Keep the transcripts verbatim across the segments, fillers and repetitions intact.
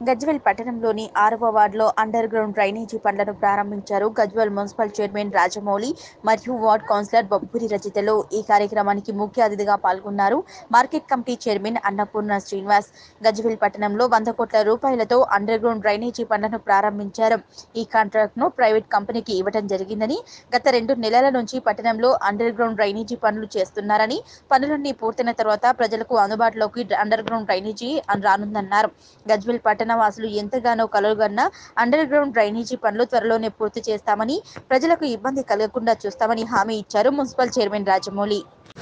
గజ్వేల్ పట్టణంలోని ఆరవ వార్డులో అండర్ గ్రౌండ్ డ్రైనేజీ పనులను ప్రారంభించారు. గజ్వేల్ మున్సిపల్ చైర్మన్ రాజమౌళి మరియు వార్డ్ కౌన్సిలర్ బొబ్బూరి రజితలు ఈ కార్యక్రమానికి ముఖ్య అతిథిగా పాల్గొన్నారు. Market committee chairman Annapurna Srinivas Gajwel పట్టణంలో వంద కోట్ల రూపాయలతో అండర్ గ్రౌండ్ డ్రైనేజీ పనులను ప్రారంభించారు. ఈ కాంట్రాక్ట్ ను ప్రైవేట్ కంపెనీకి ఇవ్వడం జరిగిందని, గత రెండు నెలల నుంచి పట్టణంలో అండర్ గ్రౌండ్ డ్రైనేజీ పనులు చేస్తున్నారని, పనులన్నీ పూర్తయిన తర్వాత ప్రజలకు అందుబాటులోకి అండర్ గ్రౌండ్ డ్రైనేజీ రానుందన్నారు. గజ్వేల్ పట్టణ వాసులు ఎంతగానో కలలుగన్న అండర్ గ్రౌండ్ డ్రైనేజీ పనులు త్వరలోనే పూర్తి చేస్తామని, ప్రజలకు ఇబ్బంది కలగకుండా చూస్తామని హామీ ఇచ్చారు municipal chairman Rajamouli.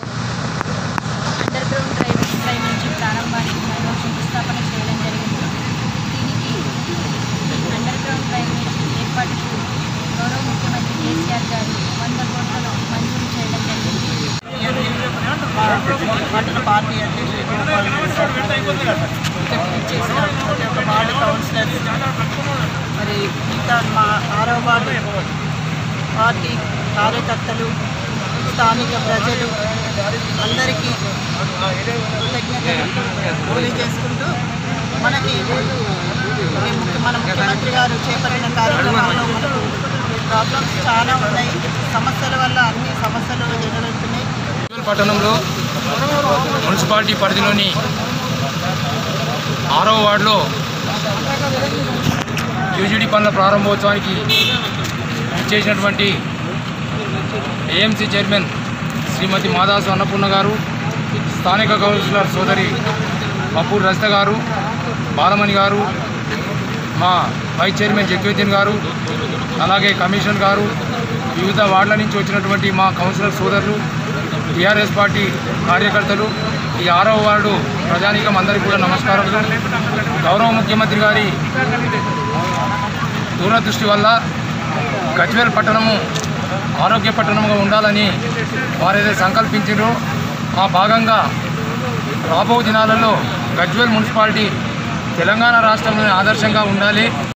Underground drainage drainage ప్రారంభానికి మనం శంకుస్థాపన చేయడం జరిగింది. దీనికి అండర్ గ్రౌండ్ డ్రైనేజ్ ఏర్పాటుకు గౌరవ ముఖ్యమంత్రి కేసీఆర్ గారు వంద కోట్లను మంజూరు చేయడం జరిగింది. పట్టణ పార్టీ చేసిన ప్రతి ఒక్క వార్డు కౌన్సిలర్స్, మరి మిగతా మా ఆరవ వార్డు పార్టీ కార్యకర్తలు, స్థానిక ప్రజలు అందరికీ కృతజ్ఞతలు తెలియజేసుకుంటూ, మనకి మన ముఖ్యమంత్రి గారు చేపట్టిన కార్యక్రమంలో మనకు ప్రాబ్లమ్స్ చాలా ఉన్నాయి. సమస్యల వల్ల అన్ని సమస్యలు ఎదురవుతున్నాయి. పట్టణంలో మున్సిపాలిటీ పరిధిలోని ఆరవ వార్డులో యూజీడీ పనుల ప్రారంభోత్సవానికి ఇచ్చేసినటువంటి ఏఎంసీ చైర్మన్ శ్రీమతి మాదాసు అన్నపూర్ణ గారు, స్థానిక కౌన్సిలర్ సోదరి బొబ్బూరి రజిత గారు, బాలమణి గారు, మా వైస్ చైర్మన్ జగ్గుద్దీన్ గారు, అలాగే కమిషనర్ గారు, వివిధ వార్డుల నుంచి వచ్చినటువంటి మా కౌన్సిలర్ సోదరులు, టీఆర్ఎస్ పార్టీ కార్యకర్తలు, ఈ ఆరవ వార్డు ప్రజానీకం అందరికీ కూడా నమస్కారం. గౌరవ ముఖ్యమంత్రి గారి దూరదృష్టి వల్ల గజ్వేల్ పట్టణము ఆరోగ్య పట్టణంగా ఉండాలని వారైతే సంకల్పించారో ఆ భాగంగా రాబో దినాలలో గజ్వేల్ మున్సిపాలిటీ తెలంగాణ రాష్ట్రంలోని ఆదర్శంగా ఉండాలి.